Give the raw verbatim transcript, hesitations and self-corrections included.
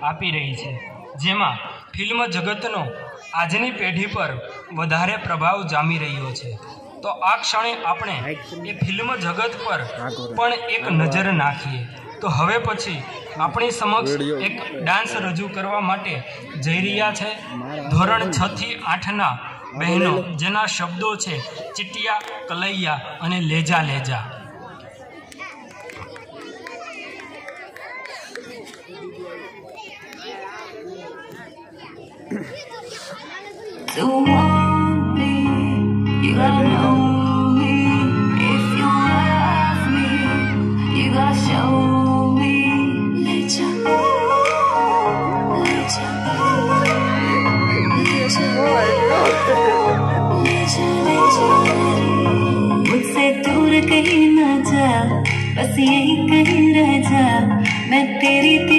આપી રહી છે, જેમાં ફિલ્મ જગતનો આજની પેઢી પર વધારે પ્રભાવ જામી રહ્યો છે। તો આ ક્ષણે આપણે એ ફિલ્મ જગત પર પણ એક નજર નાખીએ। તો હવે પછી આપણી સમક્ષ એક ડાન્સ રજૂ કરવા માટે જઈ રહ્યા છે ધોરણ છ થી આઠના બહેનો, જેના શબ્દો છે ચિટિયા, કલૈયા અને લેજા લેજા। To want me, you gotta know me. If you love me, you gotta show me. Lecha, lecha, lecha, lecha, मुझसे दूर कहीं ना जा, बस यहीं कहीं रह जा, मैं तेरी